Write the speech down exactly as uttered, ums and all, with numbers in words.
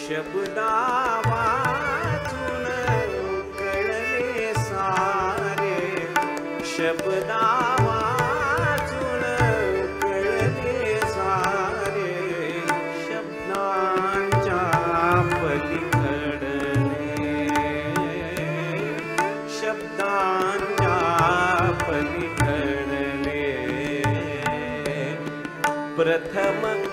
शब्दा वाचून कळले सारे, शब्दा वाचून कळले सारे, शब्दांच्या पलीकडले, शब्दांच्या पलीकडले प्रथम